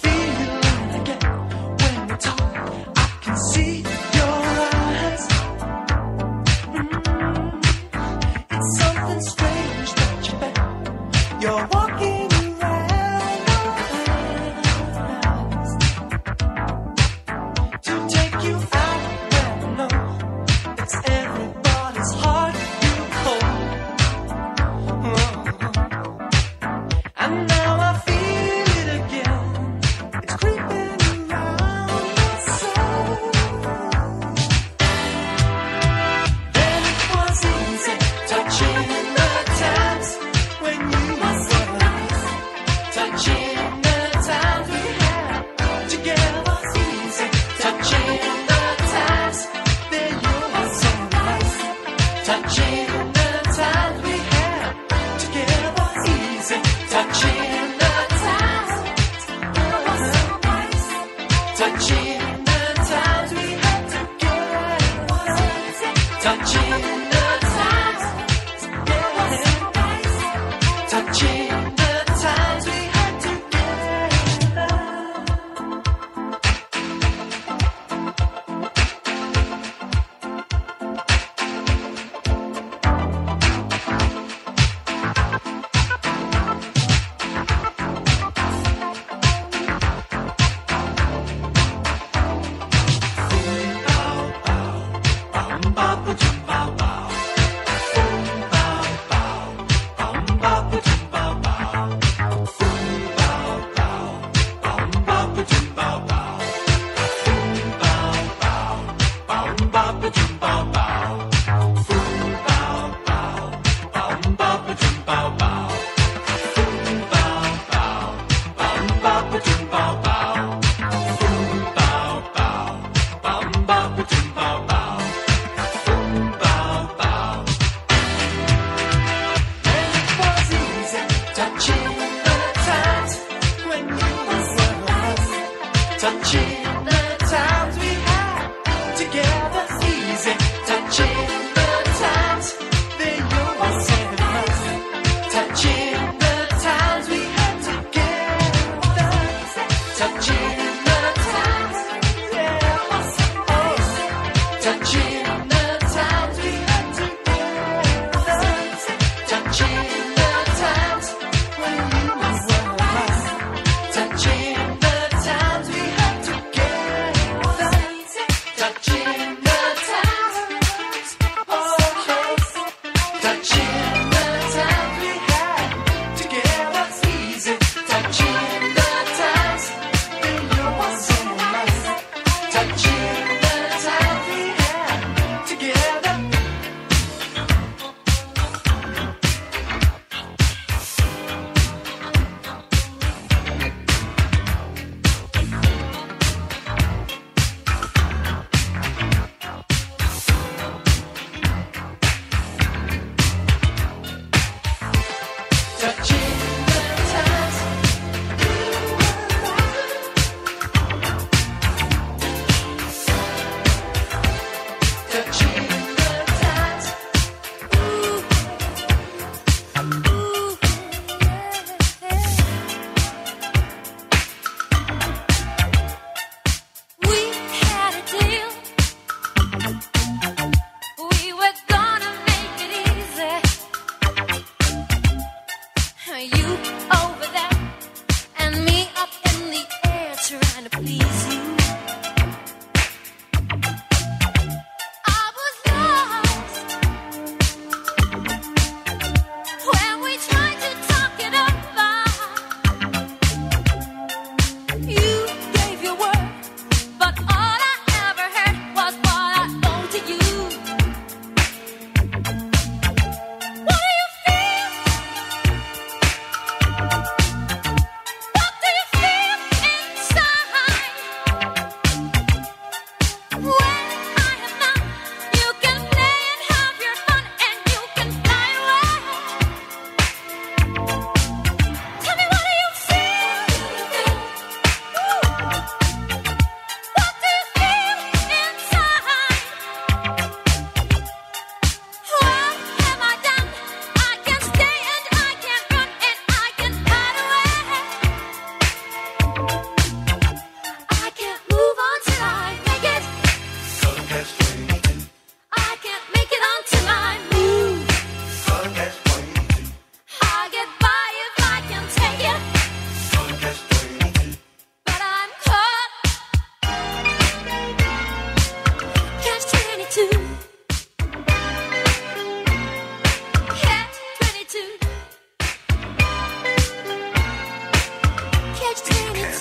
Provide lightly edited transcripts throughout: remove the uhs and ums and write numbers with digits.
Touching the times we had together.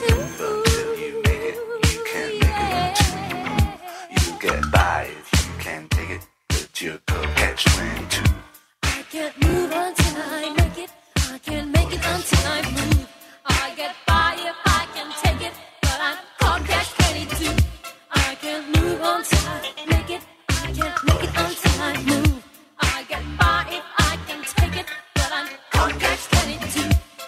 But until you make it, you can't make it until you get by. If you can't take it, but you go catch 22. I can't move until I make it. I can't make it until I move. I get by if I can take it, but I can't catch 22. I can't move until I make it. I can't make it until I move. I get by if I can take it, but I can't catch 22.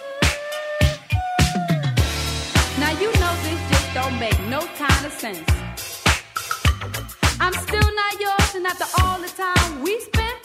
Now you know this just don't make no kind of sense. I'm still not yours, and after all the time we spent,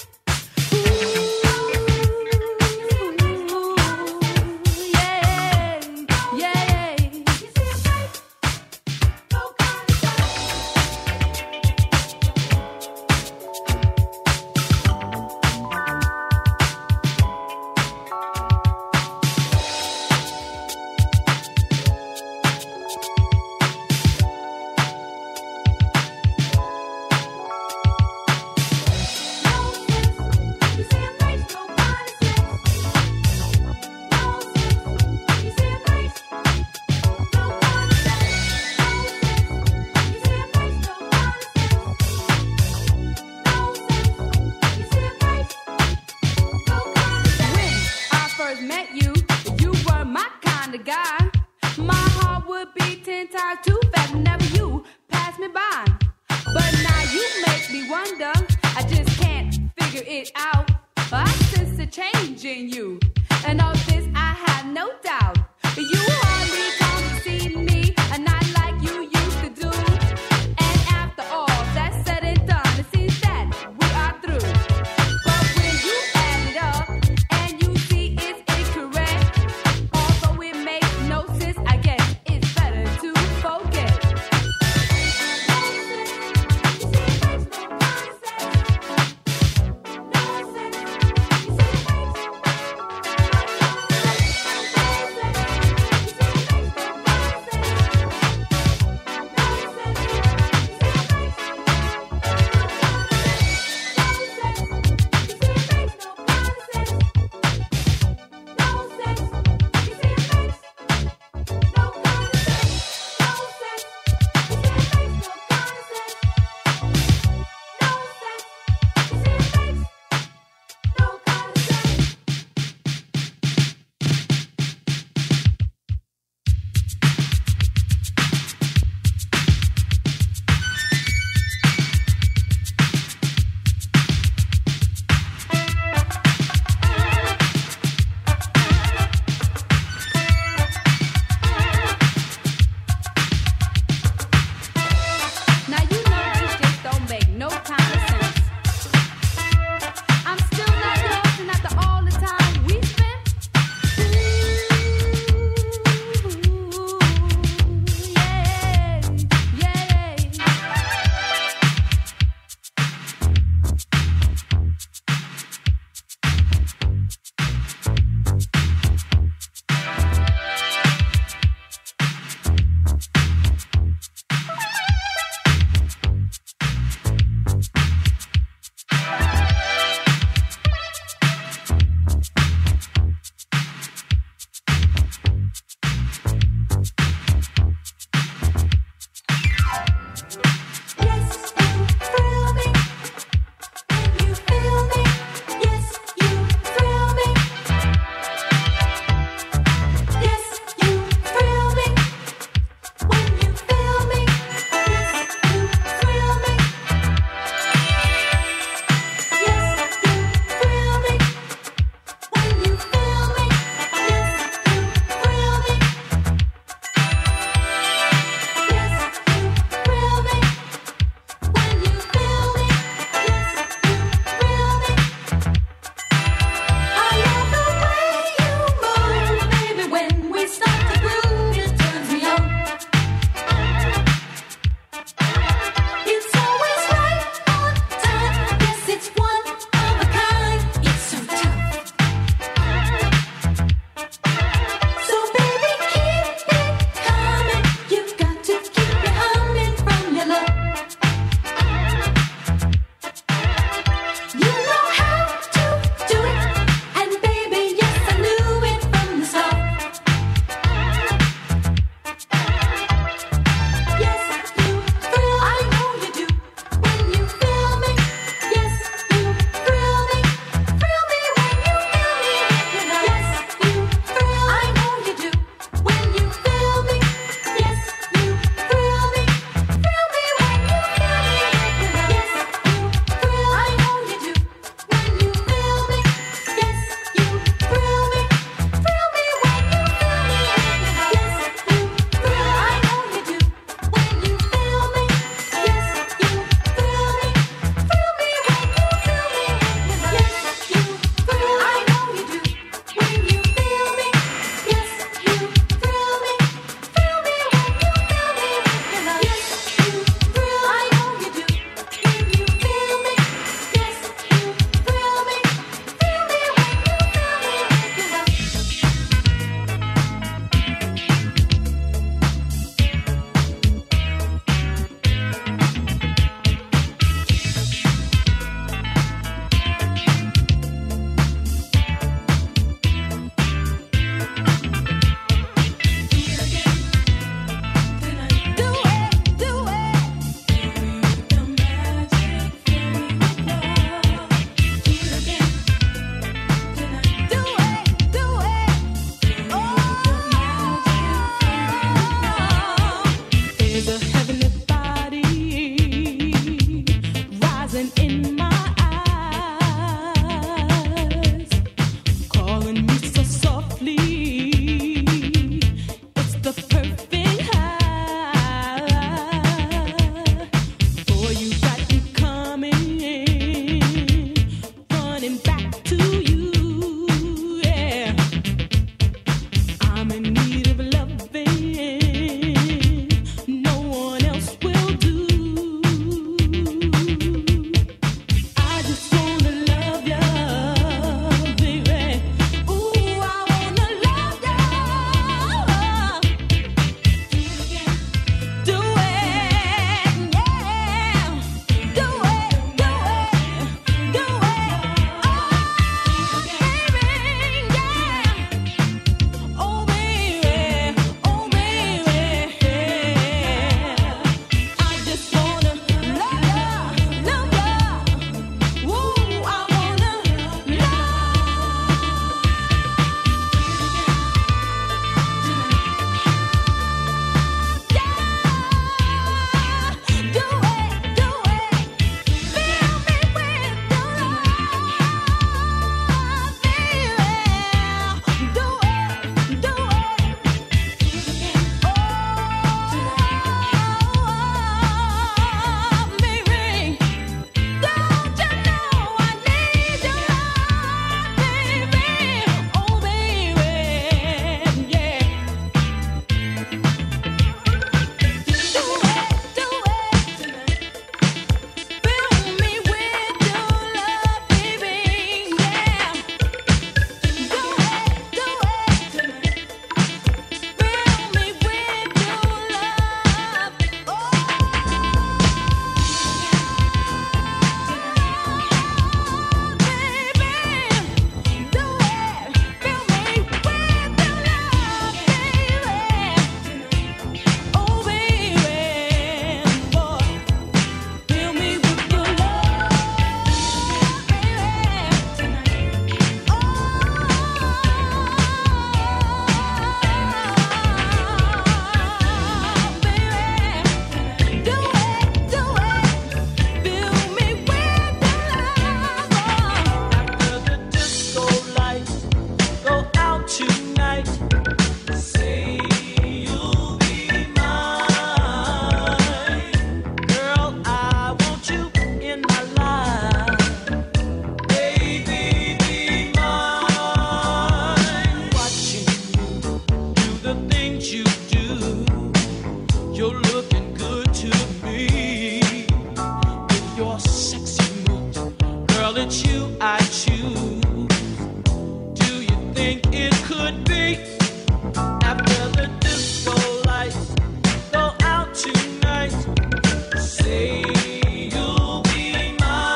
You're looking good to me. With your sexy moves, girl, it's you I choose. Do you think it could be? After the disco lights go out tonight, say you'll be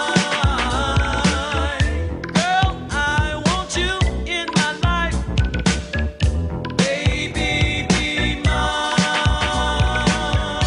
mine. Girl, I want you in my life. Baby, be mine.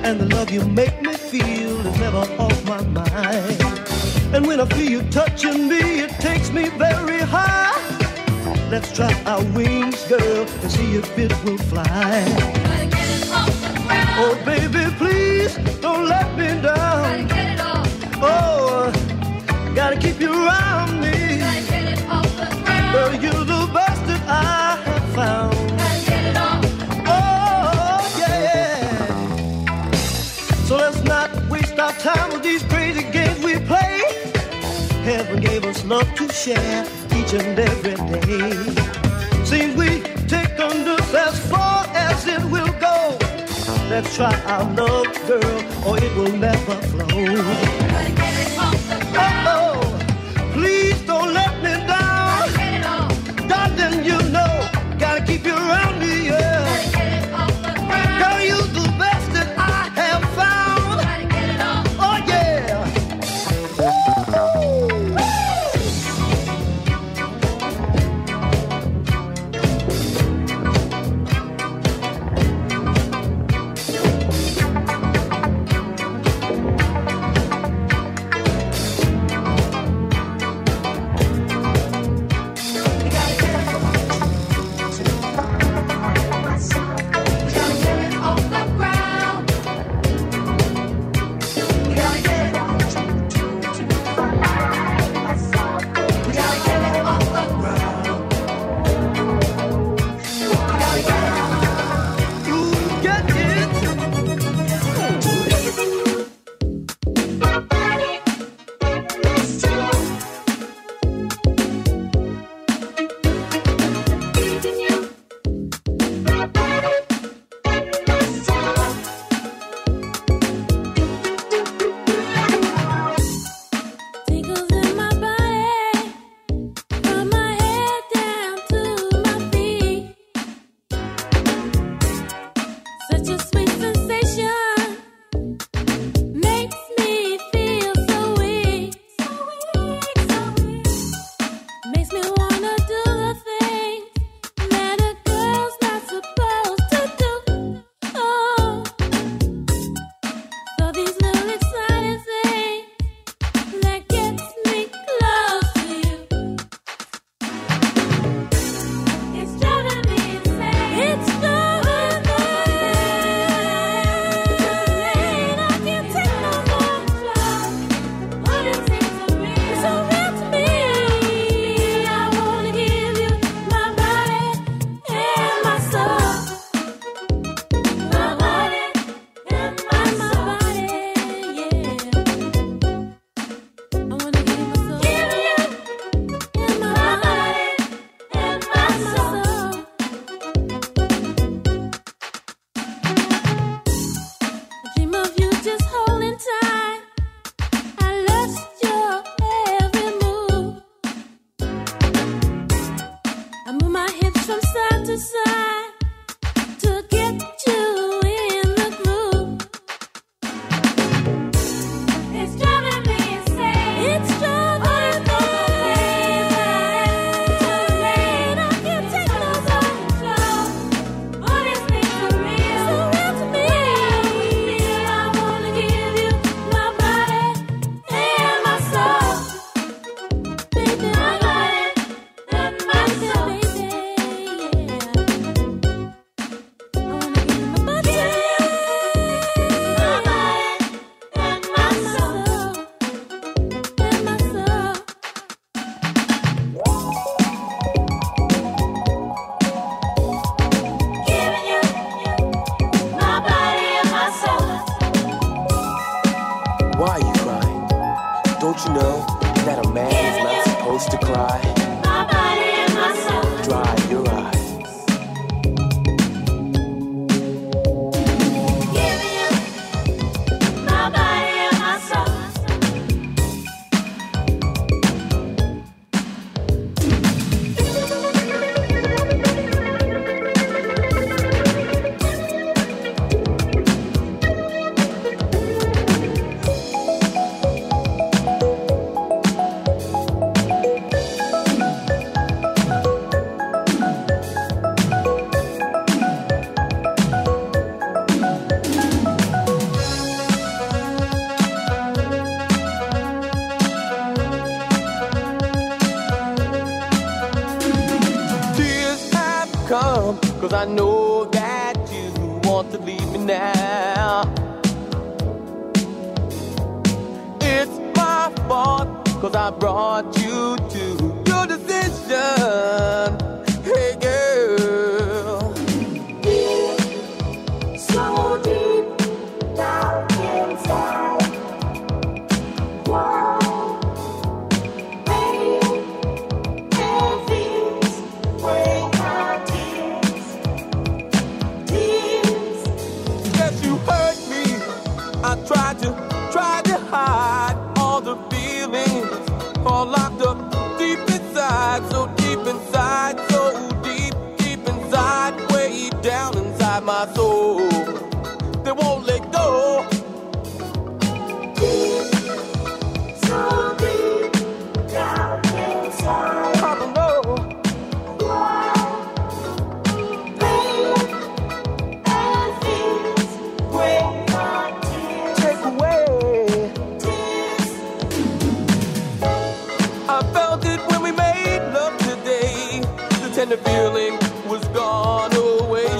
And the love you make me feel is never off my mind. And when I feel you touching me, it takes me very high. Let's try our wings, girl, and see if it will fly. Gotta get it off the ground. Oh, baby, please don't let me down. Gotta get it off. Oh, gotta keep you around me. Gotta get it off the ground. Girl, you're the best that I have found. Gotta get it off. Oh, yeah. So let's not waste our time with these crazy games we play. Heaven gave us love to share each and every day. Seems we take on this as far as it will go. Let's try our love, girl, or it will never flow. Gotta get it off the ground. Oh, please don't let me down. Gotta get it off. Darling, you know, gotta keep you around me, yeah. Gotta get it off the ground. Girl, you're the best that I have found. Gotta get it off. Oh, yeah. Don't you know that a man is not supposed to cry? My body and my soul. Dry your eyes. Giving you my body and my soul. 'cause I know that you want to leave me now. It's my fault, 'cause I brought you to your decision. Hey girl, So deep down inside, wow, pain and fears, break my tears. yes you hurt me. I tried to hide all the feelings, all locked up deep inside, so deep inside, so deep inside, way down inside my soul. They won't let go. So deep down inside, I don't know. wow, pain and fears, break my tears. Take away. I felt it when we made love today. The tender feeling was gone away.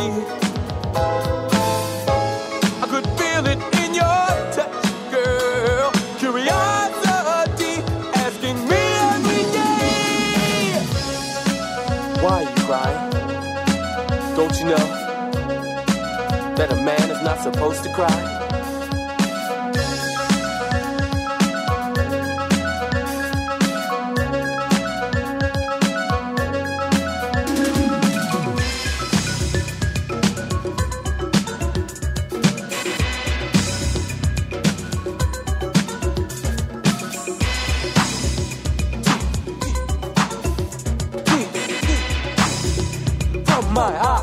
I could feel it in your touch, girl. Curiosity asking me every day. Why are you crying? Don't you know that a man is not supposed to cry? From my eye.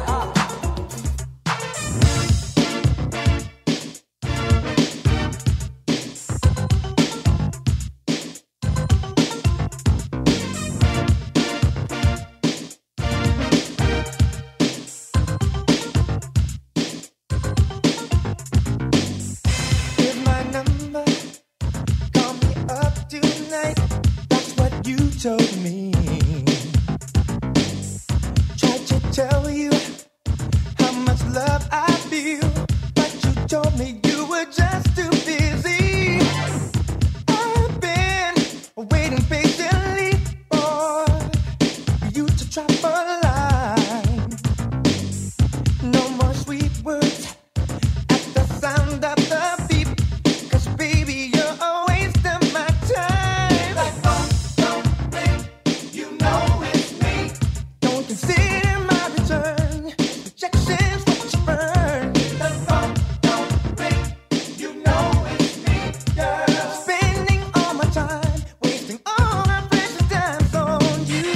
Here's my number. Call me up tonight. That's what you told me. Tried to tell you how much love I feel, but you told me you were just too busy. I've been waiting patiently for you to drop a line. No more sweet words at the sound of the beep, 'cause baby you're a waste of my time. Like don't think you know it's me. Don't consider my return. Rejection's what you burn. Don't think you know it's me, girl. Spending all my time, wasting all my precious time on you.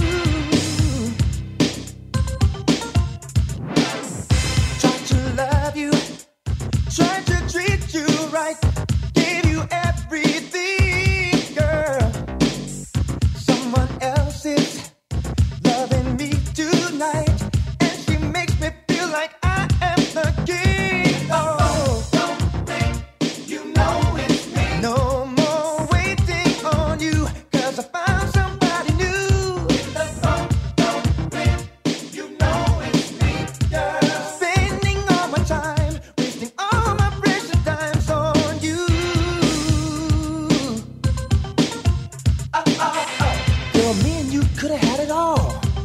Try to love you, try to treat you right, give you everything, girl. Someone else is loving me tonight, and she makes me feel like I am the king. Oh, don't think you know it's me. No more waiting on you, 'cause I found somebody new. Don't think you know it's me, girl. Spending all my time, wasting all my precious times on you. Girl, me and you could have had it all.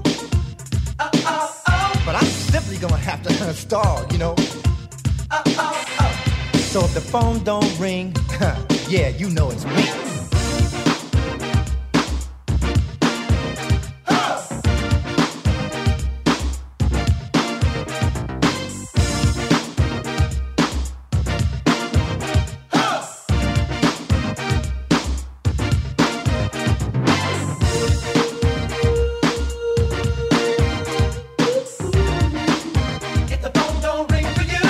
But I'm simply gonna have to uninstall, you know. So if the phone don't ring, yeah, you know it's me. If the phone don't ring for you,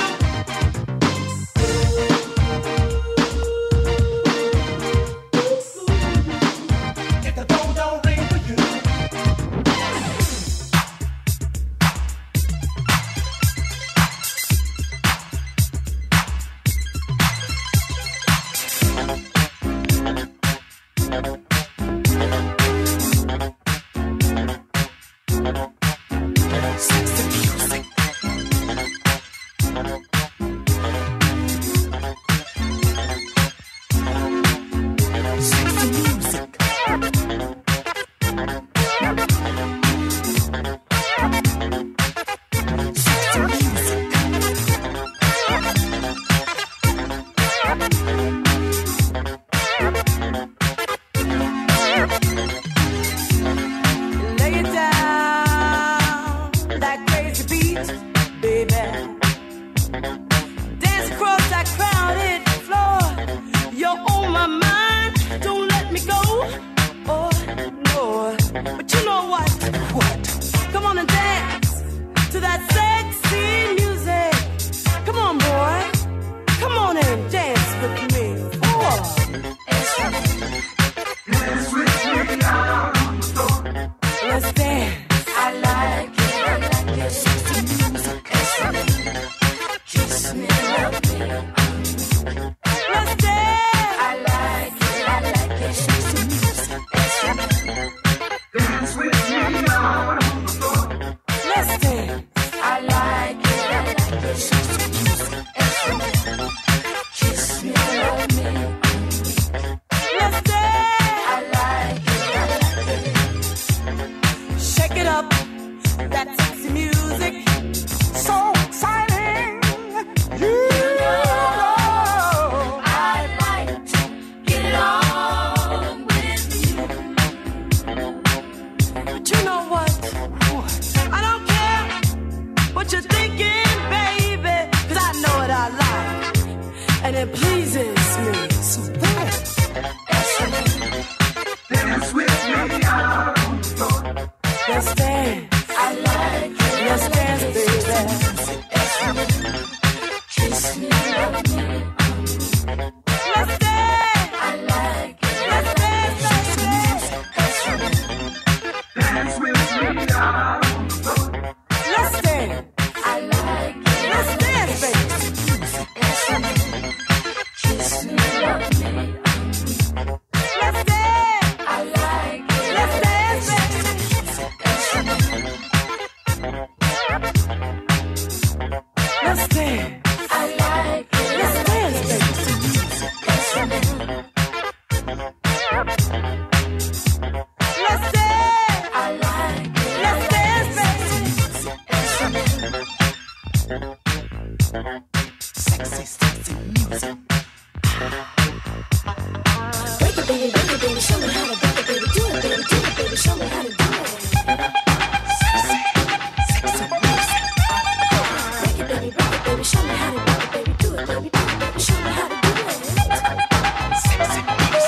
and it pleases me. So dance. Dance with me on the floor. Let's dance. I like it. Let's dance, baby. Kiss me, love me. Let's dance. I like it. Let's dance, baby. Dance with me on the floor. Let's dance. I like it. Let's dance, baby. Kiss me, love me. Let's dance. I like it. Let's dance, baby. Let's dance. I like it. Let's dance, baby. Let's dance. I like it. Let's dance, baby. Sexy, sexy music. Break it, baby, show me how to break it, baby. Do it, baby, show me how to do it. Sexy, sexy music. Break it, baby, show me how to break it, baby. Do it, baby, show me how to do it. Sexy music.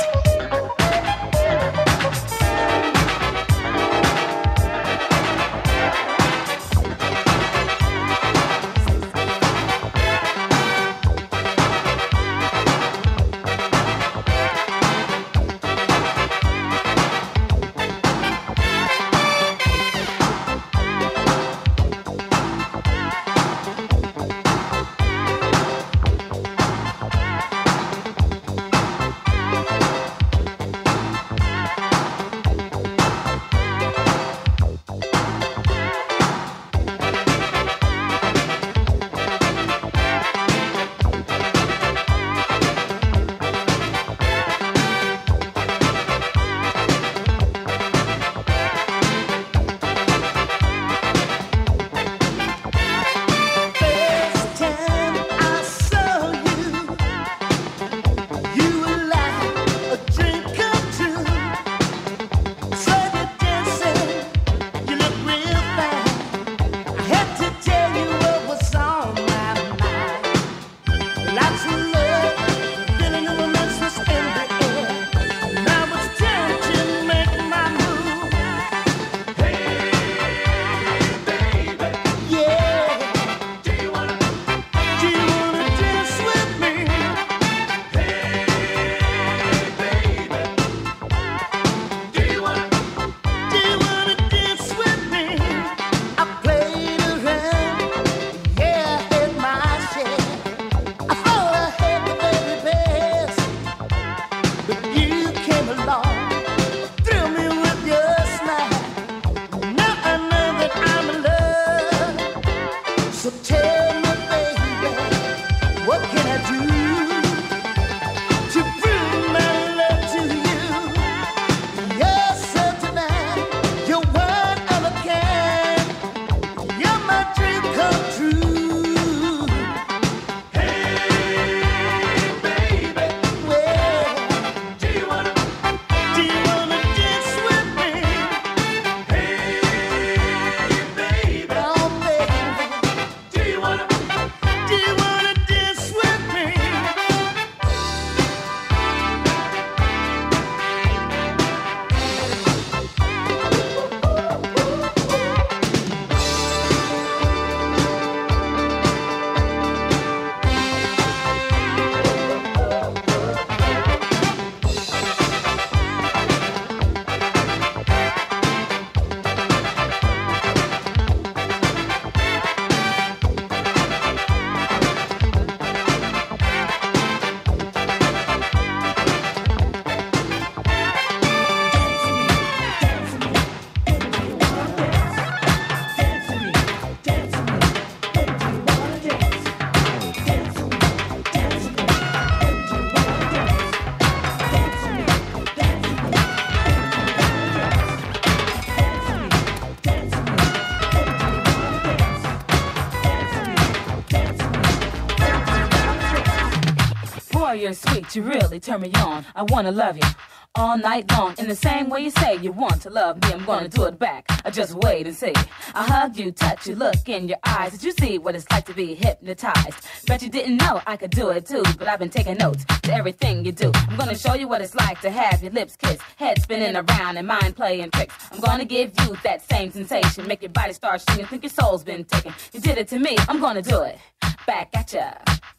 Boy, you're sweet, you really turn me on. I wanna love you all night long. In the same way you say you want to love me, I'm gonna do it back. I just wait and see. I hug you, touch you, look in your eyes. Did you see what it's like to be hypnotized? Bet you didn't know I could do it too, but I've been taking notes to everything you do. I'm gonna show you what it's like to have your lips kiss, head spinning around and mind playing tricks. I'm gonna give you that same sensation, make your body start shaking, think your soul's been taken. You did it to me, I'm gonna do it back at ya.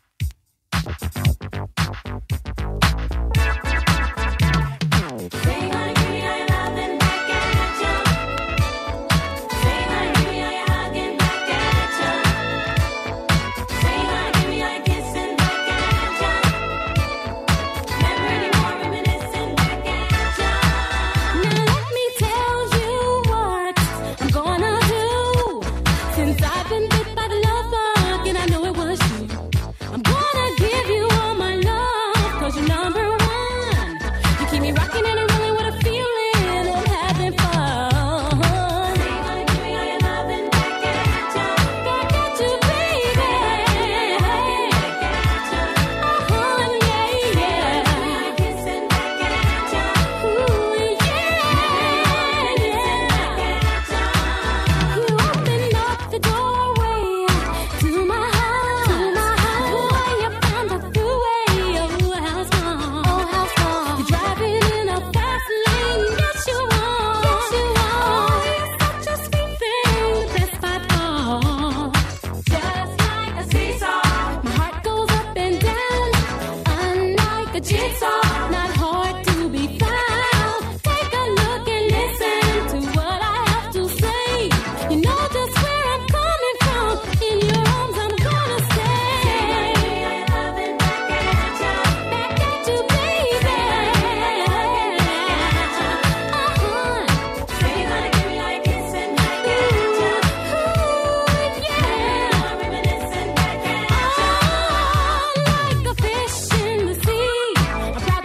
Say, honey, give me all your loving back at ya. Say, honey, give me all your hugging back at ya. Say, honey, give me all your kissing back at ya. Never anymore reminiscing back at ya. Now let me tell you what I'm gonna do. Since I've been bit by the love bug and I know it was you, I'm gonna give you all my love, 'cause you're number one. You keep me rocking and rolling with a feeling of having fun. Say, honey, give me all your loving back at ya. Back at you, baby. Back at ya. Yeah, yeah. Kissing back at ya. Ooh, yeah, yeah. You opened up the doorway to my heart. Boy, you found the throughway. Oh, how smart. You're driving in a fast lane. Yes, you are. Oh, you're such a sweet thing. The best by far. Just like a seesaw, my heart goes up and down. Unlike a jigsaw, not hard to be found. Take a look and listen to what I have to say. You know just where I'm coming from. In your arms, I'm gonna stay. Loving back at you, baby. Say, honey, give me all your kissing back at you. Yeah, reminiscing back at you. Like a fish in the sea, I'm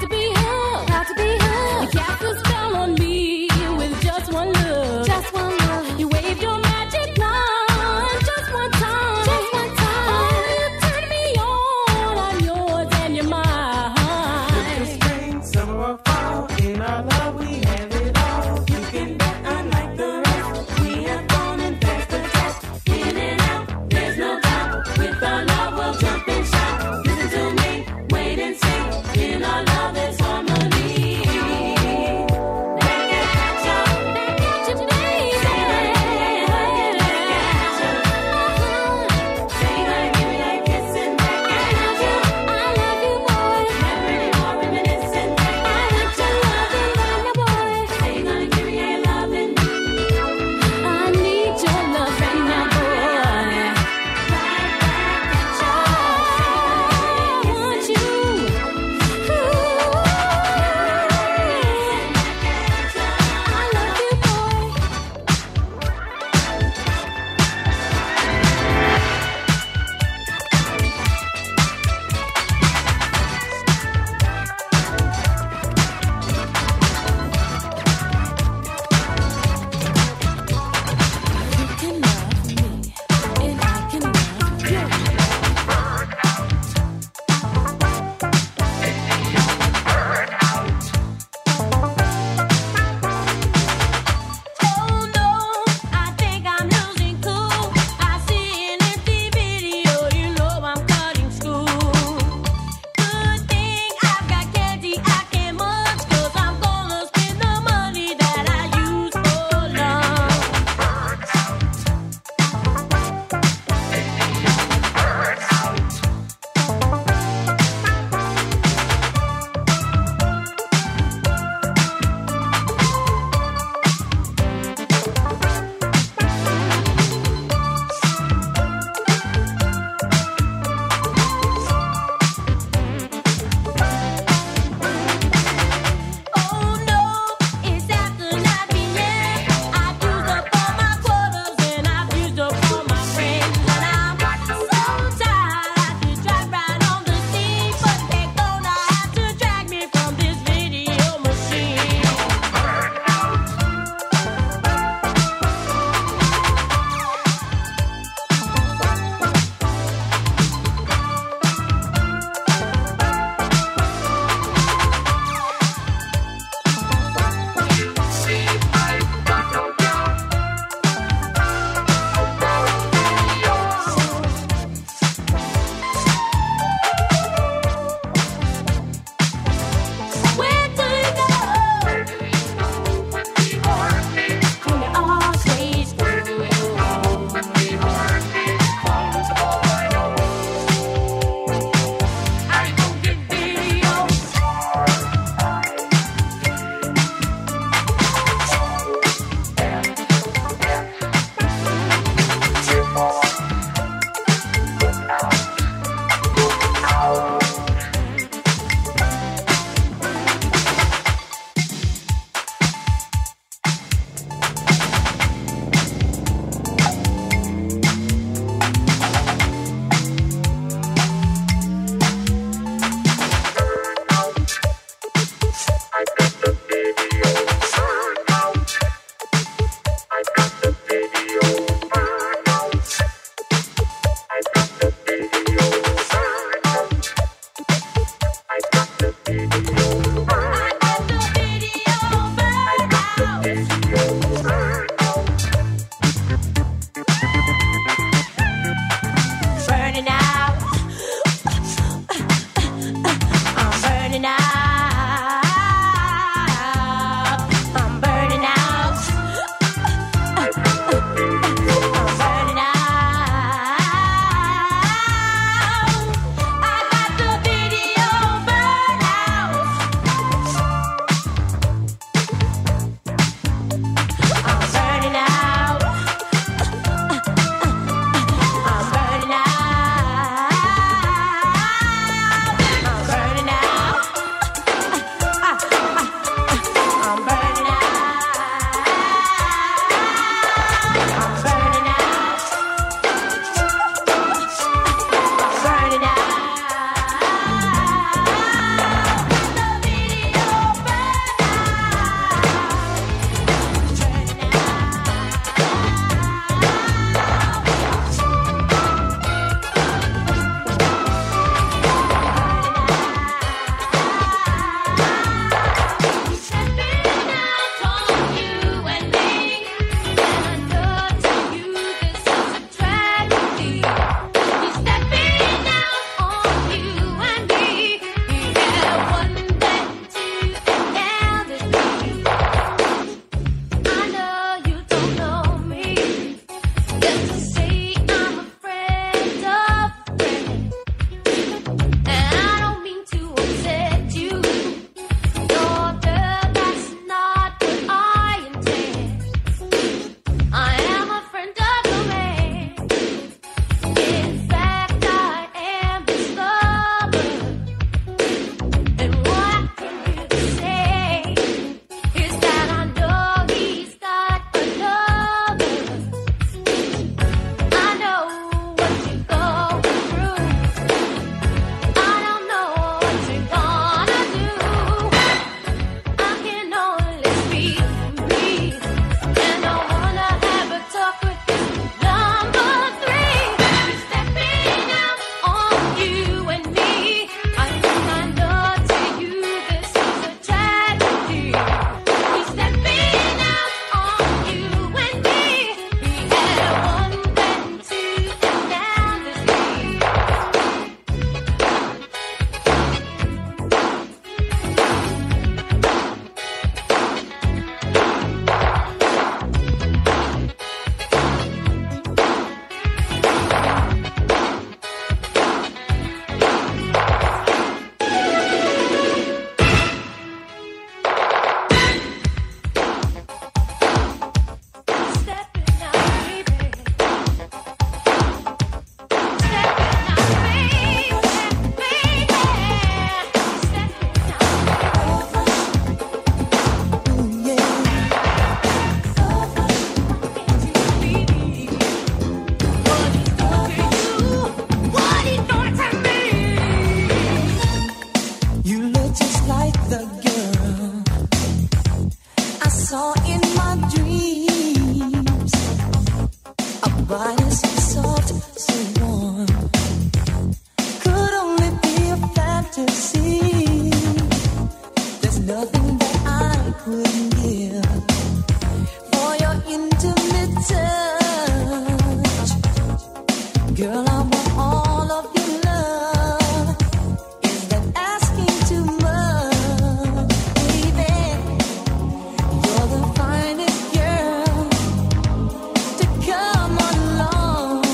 like the girl I saw in my dreams. A body so soft, so warm, could only be a fantasy. There's nothing that I couldn't give for your intimate touch. Girl, I want all of your love. Is that asking too much, baby? You're the finest girl to come along,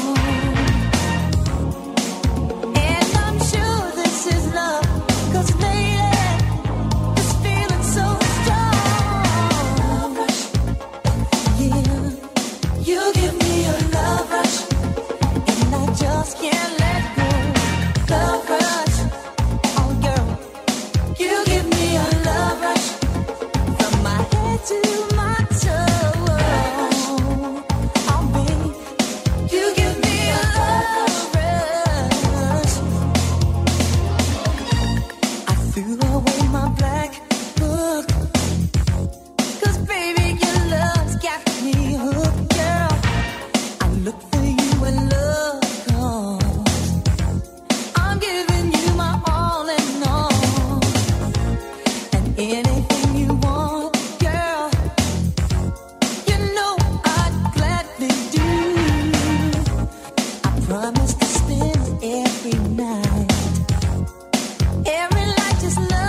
and I'm sure this is love, 'cause lately this feeling so strong. Yeah, you give me a love rush, and I just can't let go. Love rush, oh girl, you give me a love rush from my head to my toe. Oh babe, you give me a love rush. I threw away my black book, 'cause baby your love's got me hooked, girl. I look for you when love comes. I'm giving you my all and all, and anything you want, girl, you know I'd gladly do. I promise to spend every night just love.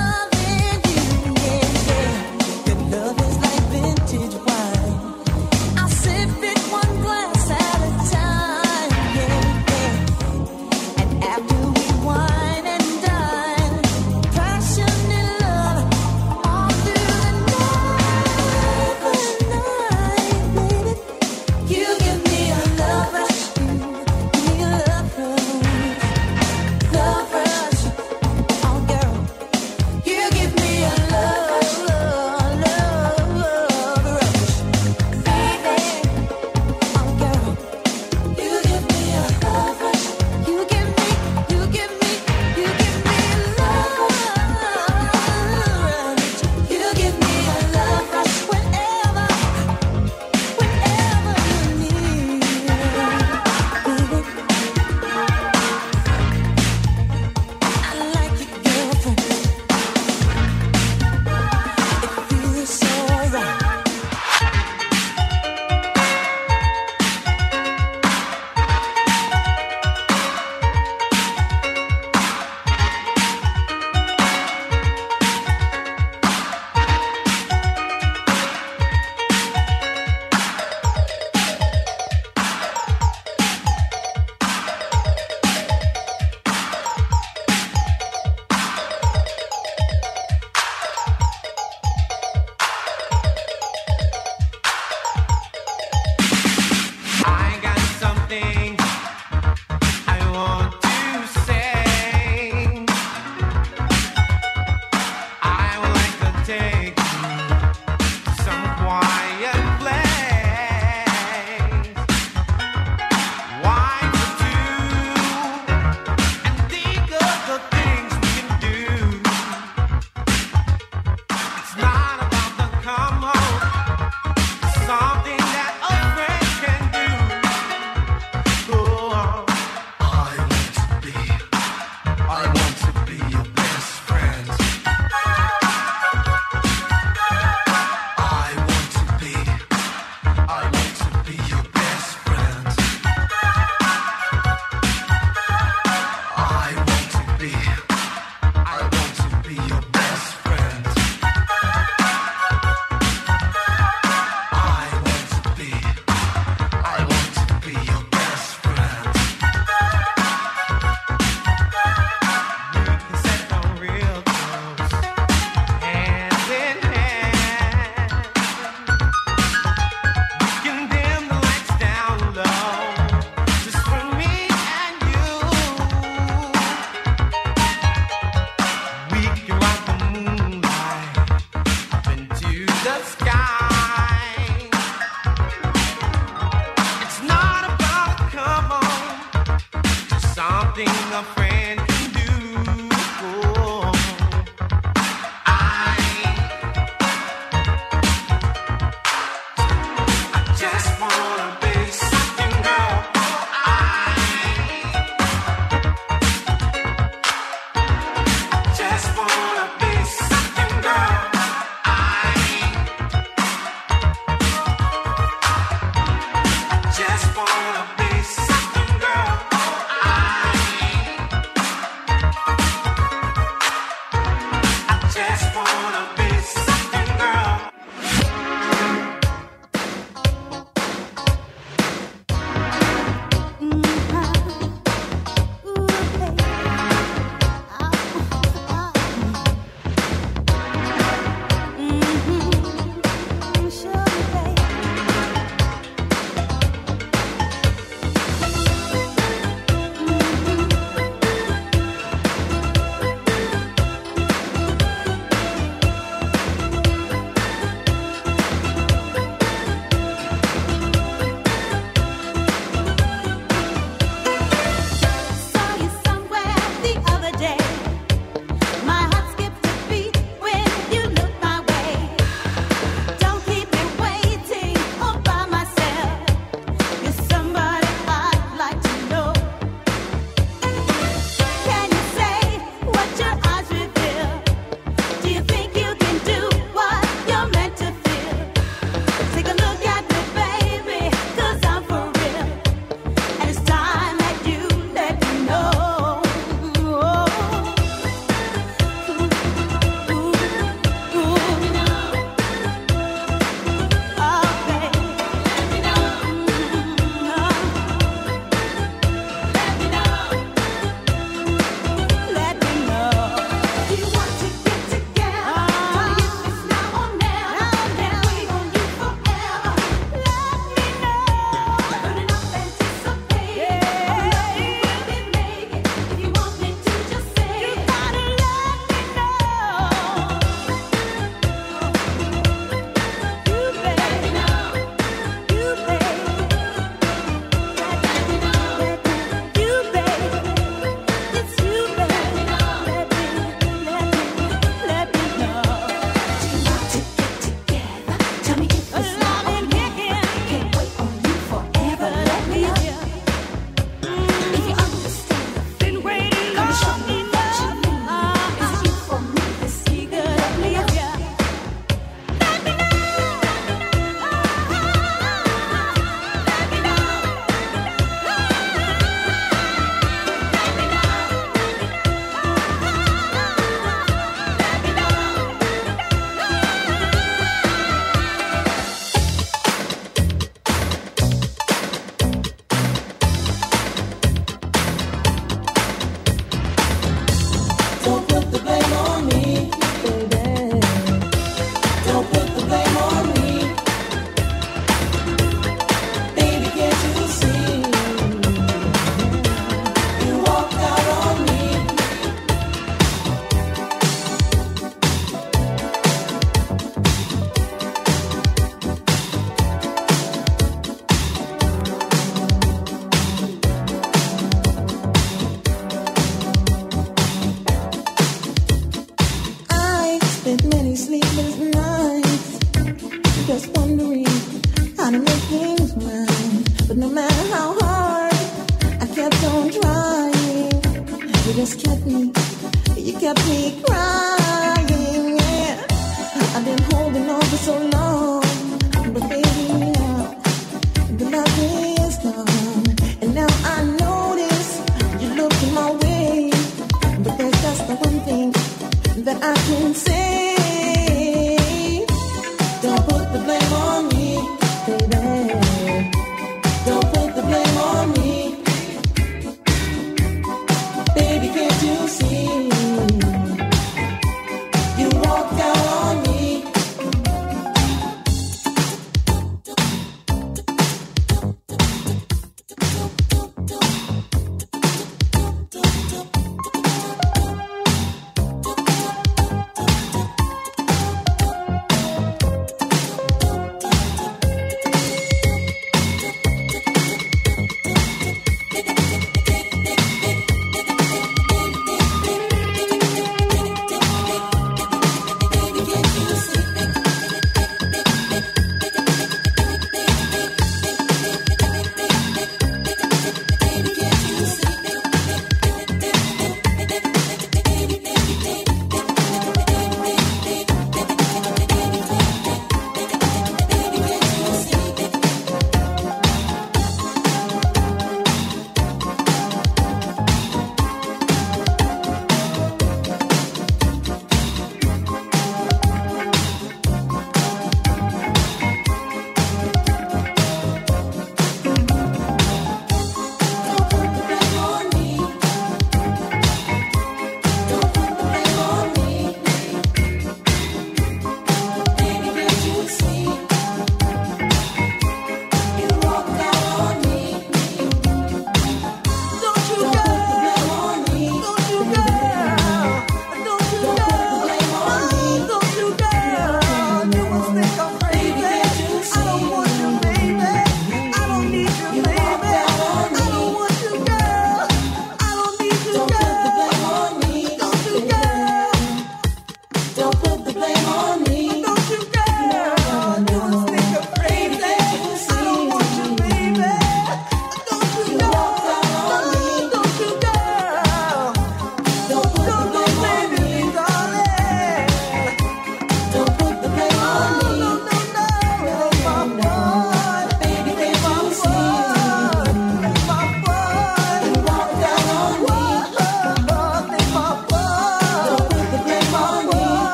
spent many sleepless nights just wondering how to make things right. But no matter how hard I kept on trying, you just kept me crying. Yeah. I've been holding on for so long, but baby now the love is gone, and now I notice you're looking my way. But there's just the one thing that I can say. Don't put the blame on me, baby. Don't put the blame on me. Baby, can't you see? You walked out on me. Don't put the blame on